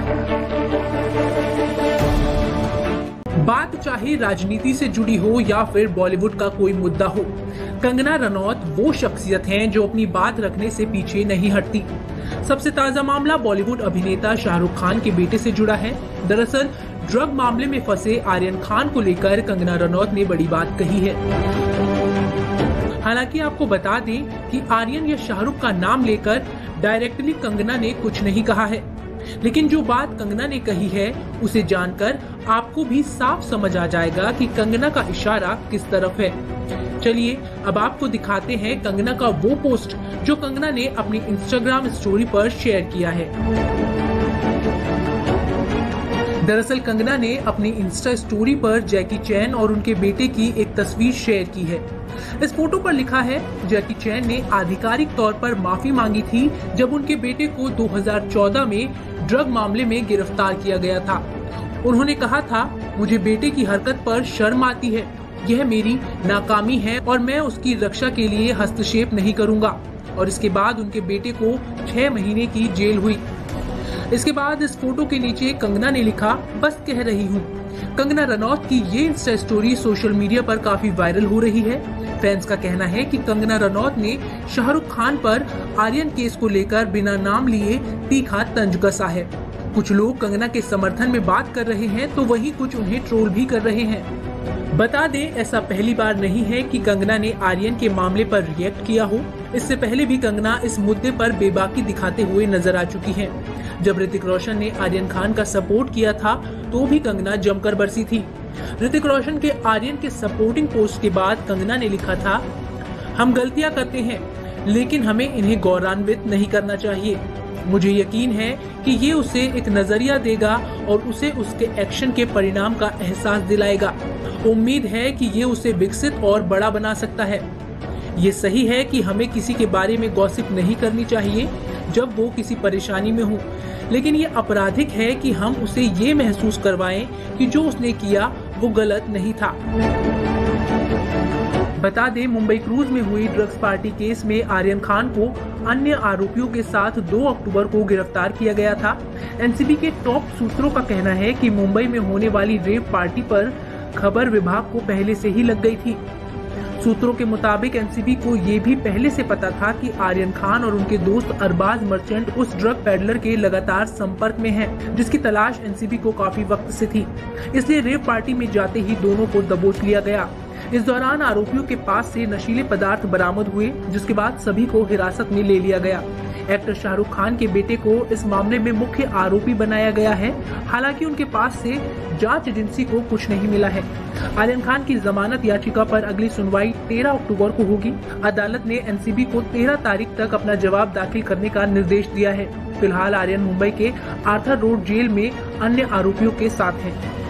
बात चाहे राजनीति से जुड़ी हो या फिर बॉलीवुड का कोई मुद्दा हो, कंगना रनौत वो शख्सियत हैं जो अपनी बात रखने से पीछे नहीं हटती। सबसे ताजा मामला बॉलीवुड अभिनेता शाहरुख खान के बेटे से जुड़ा है। दरअसल ड्रग मामले में फंसे आर्यन खान को लेकर कंगना रनौत ने बड़ी बात कही है। हालांकि आपको बता दें कि आर्यन या शाहरुख का नाम लेकर डायरेक्टली कंगना ने कुछ नहीं कहा है, लेकिन जो बात कंगना ने कही है उसे जानकर आपको भी साफ समझ आ जाएगा कि कंगना का इशारा किस तरफ है। चलिए अब आपको दिखाते हैं कंगना का वो पोस्ट जो कंगना ने अपनी इंस्टाग्राम स्टोरी पर शेयर किया है। दरअसल कंगना ने अपनी इंस्टा स्टोरी पर जैकी चैन और उनके बेटे की एक तस्वीर शेयर की है। इस फोटो पर लिखा है, जैकी चैन ने आधिकारिक तौर पर माफी मांगी थी जब उनके बेटे को 2014 में ड्रग मामले में गिरफ्तार किया गया था। उन्होंने कहा था, मुझे बेटे की हरकत पर शर्म आती है, यह मेरी नाकामी है और मैं उसकी रक्षा के लिए हस्तक्षेप नहीं करूंगा। और इसके बाद उनके बेटे को 6 महीने की जेल हुई। इसके बाद इस फोटो के नीचे कंगना ने लिखा, बस कह रही हूँ। कंगना रनौत की ये इंस्टा स्टोरी सोशल मीडिया पर काफी वायरल हो रही है। फैंस का कहना है कि कंगना रनौत ने शाहरुख खान पर आर्यन केस को लेकर बिना नाम लिए तीखा तंज कसा है। कुछ लोग कंगना के समर्थन में बात कर रहे हैं तो वहीं कुछ उन्हें ट्रोल भी कर रहे हैं। बता दें, ऐसा पहली बार नहीं है कि कंगना ने आर्यन के मामले पर रिएक्ट किया हो। इससे पहले भी कंगना इस मुद्दे पर बेबाकी दिखाते हुए नजर आ चुकी हैं। जब ऋतिक रोशन ने आर्यन खान का सपोर्ट किया था तो भी कंगना जमकर बरसी थी। ऋतिक रोशन के आर्यन के सपोर्टिंग पोस्ट के बाद कंगना ने लिखा था, हम गलतियां करते हैं लेकिन हमें इन्हें गौरवान्वित नहीं करना चाहिए। मुझे यकीन है कि ये उसे एक नजरिया देगा और उसे उसके एक्शन के परिणाम का एहसास दिलाएगा। उम्मीद है कि ये उसे विकसित और बड़ा बना सकता है। ये सही है कि हमें किसी के बारे में गॉसिप नहीं करनी चाहिए जब वो किसी परेशानी में हो, लेकिन ये आपराधिक है कि हम उसे ये महसूस करवाएं कि जो उसने किया वो गलत नहीं था। बता दें, मुंबई क्रूज में हुई ड्रग्स पार्टी केस में आर्यन खान को अन्य आरोपियों के साथ 2 अक्टूबर को गिरफ्तार किया गया था। एनसीबी के टॉप सूत्रों का कहना है कि मुंबई में होने वाली रेव पार्टी पर खबर विभाग को पहले से ही लग गई थी। सूत्रों के मुताबिक एनसीबी को ये भी पहले से पता था कि आर्यन खान और उनके दोस्त अरबाज मर्चेंट उस ड्रग पेडलर के लगातार संपर्क में हैं, जिसकी तलाश एनसीबी को काफी वक्त से थी। इसलिए रेव पार्टी में जाते ही दोनों को दबोच लिया गया। इस दौरान आरोपियों के पास से नशीले पदार्थ बरामद हुए, जिसके बाद सभी को हिरासत में ले लिया गया। एक्टर शाहरुख खान के बेटे को इस मामले में मुख्य आरोपी बनाया गया है। हालांकि उनके पास से जांच एजेंसी को कुछ नहीं मिला है। आर्यन खान की जमानत याचिका पर अगली सुनवाई 13 अक्टूबर को होगी। अदालत ने एनसीबी को 13 तारीख तक अपना जवाब दाखिल करने का निर्देश दिया है। फिलहाल आर्यन मुंबई के आर्थर रोड जेल में अन्य आरोपियों के साथ है।